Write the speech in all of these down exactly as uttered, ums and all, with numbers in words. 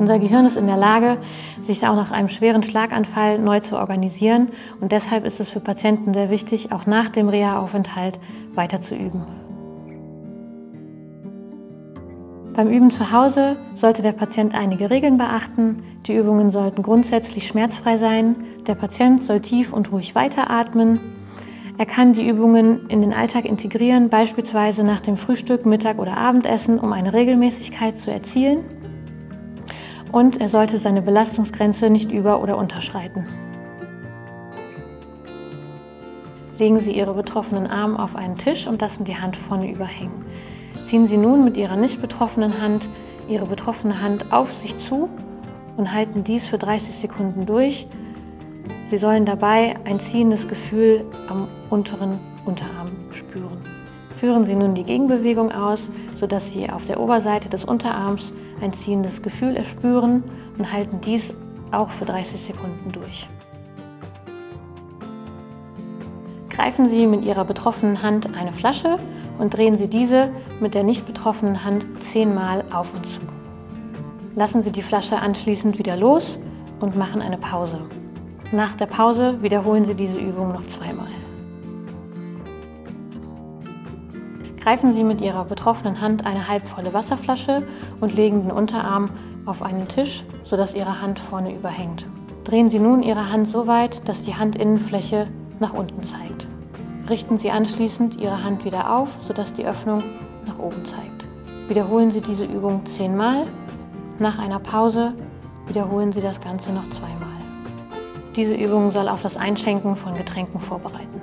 Unser Gehirn ist in der Lage, sich auch nach einem schweren Schlaganfall neu zu organisieren und deshalb ist es für Patienten sehr wichtig, auch nach dem Reha-Aufenthalt weiter zu üben. Beim Üben zu Hause sollte der Patient einige Regeln beachten. Die Übungen sollten grundsätzlich schmerzfrei sein. Der Patient soll tief und ruhig weiteratmen. Er kann die Übungen in den Alltag integrieren, beispielsweise nach dem Frühstück, Mittag oder Abendessen, um eine Regelmäßigkeit zu erzielen. Und er sollte seine Belastungsgrenze nicht über- oder unterschreiten. Legen Sie Ihre betroffenen Arme auf einen Tisch und lassen die Hand vorne überhängen. Ziehen Sie nun mit Ihrer nicht betroffenen Hand Ihre betroffene Hand auf sich zu und halten dies für dreißig Sekunden durch. Sie sollen dabei ein ziehendes Gefühl am unteren Unterarm spüren. Führen Sie nun die Gegenbewegung aus, sodass Sie auf der Oberseite des Unterarms ein ziehendes Gefühl erspüren und halten dies auch für dreißig Sekunden durch. Greifen Sie mit Ihrer betroffenen Hand eine Flasche und drehen Sie diese mit der nicht betroffenen Hand zehnmal auf und zu. Lassen Sie die Flasche anschließend wieder los und machen eine Pause. Nach der Pause wiederholen Sie diese Übung noch zweimal. Greifen Sie mit Ihrer betroffenen Hand eine halbvolle Wasserflasche und legen den Unterarm auf einen Tisch, sodass Ihre Hand vorne überhängt. Drehen Sie nun Ihre Hand so weit, dass die Handinnenfläche nach unten zeigt. Richten Sie anschließend Ihre Hand wieder auf, sodass die Öffnung nach oben zeigt. Wiederholen Sie diese Übung zehnmal. Nach einer Pause wiederholen Sie das Ganze noch zweimal. Diese Übung soll auf das Einschenken von Getränken vorbereiten.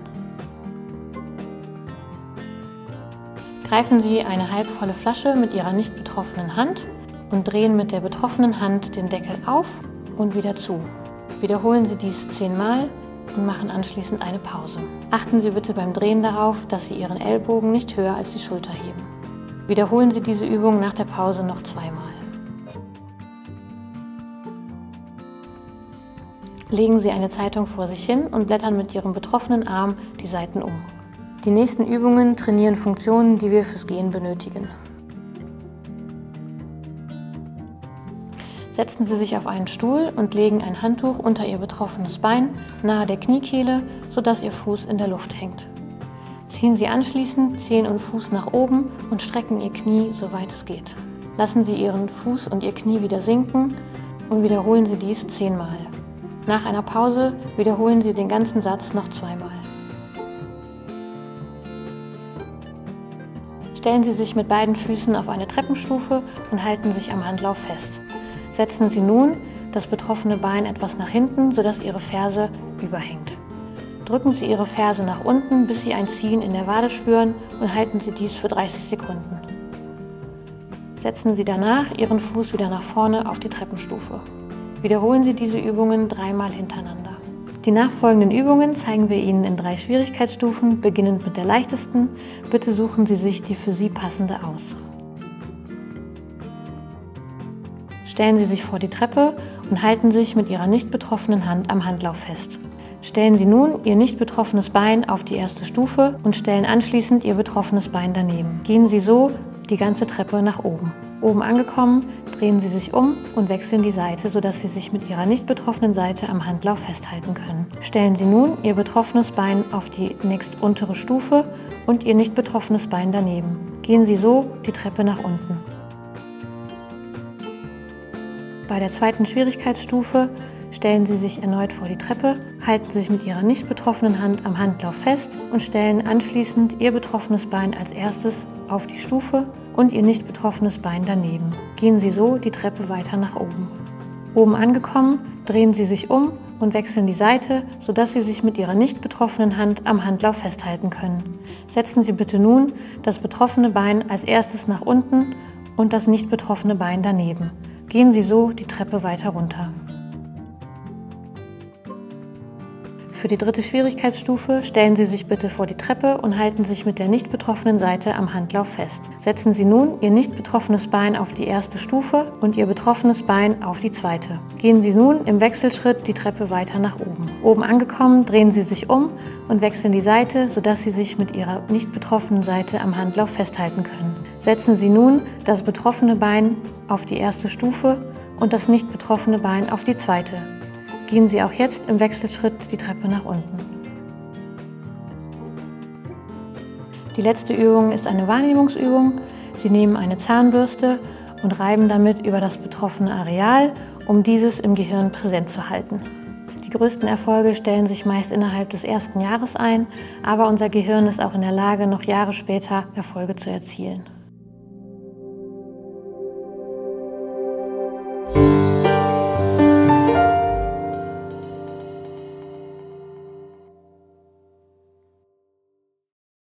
Greifen Sie eine halbvolle Flasche mit Ihrer nicht betroffenen Hand und drehen mit der betroffenen Hand den Deckel auf und wieder zu. Wiederholen Sie dies zehnmal und machen anschließend eine Pause. Achten Sie bitte beim Drehen darauf, dass Sie Ihren Ellbogen nicht höher als die Schulter heben. Wiederholen Sie diese Übung nach der Pause noch zweimal. Legen Sie eine Zeitung vor sich hin und blättern mit Ihrem betroffenen Arm die Seiten um. Die nächsten Übungen trainieren Funktionen, die wir fürs Gehen benötigen. Setzen Sie sich auf einen Stuhl und legen ein Handtuch unter Ihr betroffenes Bein nahe der Kniekehle, sodass Ihr Fuß in der Luft hängt. Ziehen Sie anschließend Zehen und Fuß nach oben und strecken Ihr Knie, soweit es geht. Lassen Sie Ihren Fuß und Ihr Knie wieder sinken und wiederholen Sie dies zehnmal. Nach einer Pause wiederholen Sie den ganzen Satz noch zweimal. Stellen Sie sich mit beiden Füßen auf eine Treppenstufe und halten sich am Handlauf fest. Setzen Sie nun das betroffene Bein etwas nach hinten, sodass Ihre Ferse überhängt. Drücken Sie Ihre Ferse nach unten, bis Sie ein Ziehen in der Wade spüren und halten Sie dies für dreißig Sekunden. Setzen Sie danach Ihren Fuß wieder nach vorne auf die Treppenstufe. Wiederholen Sie diese Übungen dreimal hintereinander. Die nachfolgenden Übungen zeigen wir Ihnen in drei Schwierigkeitsstufen, beginnend mit der leichtesten. Bitte suchen Sie sich die für Sie passende aus. Stellen Sie sich vor die Treppe und halten sich mit Ihrer nicht betroffenen Hand am Handlauf fest. Stellen Sie nun Ihr nicht betroffenes Bein auf die erste Stufe und stellen anschließend Ihr betroffenes Bein daneben. Gehen Sie so die ganze Treppe nach oben. Oben angekommen, drehen Sie sich um und wechseln die Seite, sodass Sie sich mit Ihrer nicht betroffenen Seite am Handlauf festhalten können. Stellen Sie nun Ihr betroffenes Bein auf die nächst untere Stufe und Ihr nicht betroffenes Bein daneben. Gehen Sie so die Treppe nach unten. Bei der zweiten Schwierigkeitsstufe stellen Sie sich erneut vor die Treppe, halten sich mit Ihrer nicht betroffenen Hand am Handlauf fest und stellen anschließend Ihr betroffenes Bein als erstes auf die Stufe und Ihr nicht betroffenes Bein daneben. Gehen Sie so die Treppe weiter nach oben. Oben angekommen, drehen Sie sich um und wechseln die Seite, sodass Sie sich mit Ihrer nicht betroffenen Hand am Handlauf festhalten können. Setzen Sie bitte nun das betroffene Bein als erstes nach unten und das nicht betroffene Bein daneben. Gehen Sie so die Treppe weiter runter. Für die dritte Schwierigkeitsstufe stellen Sie sich bitte vor die Treppe und halten sich mit der nicht betroffenen Seite am Handlauf fest. Setzen Sie nun Ihr nicht betroffenes Bein auf die erste Stufe und Ihr betroffenes Bein auf die zweite. Gehen Sie nun im Wechselschritt die Treppe weiter nach oben. Oben angekommen, drehen Sie sich um und wechseln die Seite, sodass Sie sich mit Ihrer nicht betroffenen Seite am Handlauf festhalten können. Setzen Sie nun das betroffene Bein auf die erste Stufe und das nicht betroffene Bein auf die zweite. Gehen Sie auch jetzt im Wechselschritt die Treppe nach unten. Die letzte Übung ist eine Wahrnehmungsübung. Sie nehmen eine Zahnbürste und reiben damit über das betroffene Areal, um dieses im Gehirn präsent zu halten. Die größten Erfolge stellen sich meist innerhalb des ersten Jahres ein, aber unser Gehirn ist auch in der Lage, noch Jahre später Erfolge zu erzielen.